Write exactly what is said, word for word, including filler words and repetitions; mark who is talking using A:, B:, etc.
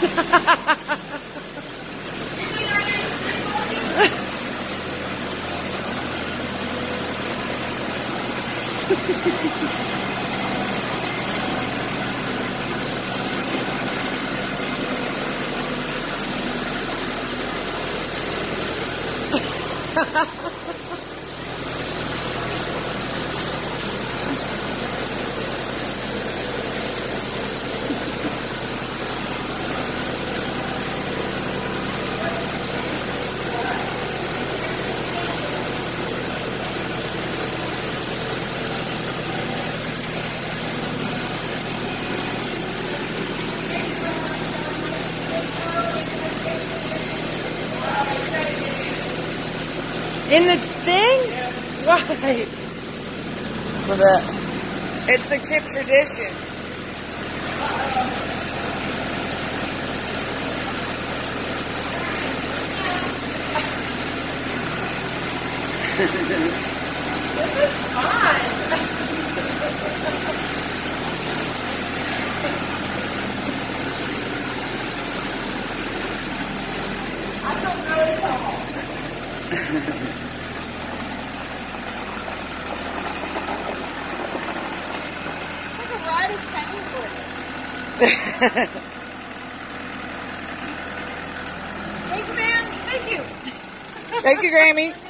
A: In the thing? Why?
B: So that
A: It's the Kipp tradition. This is fun. I don't know it all. Thank you, ma'am. Thank you.
B: Thank you, Grammy.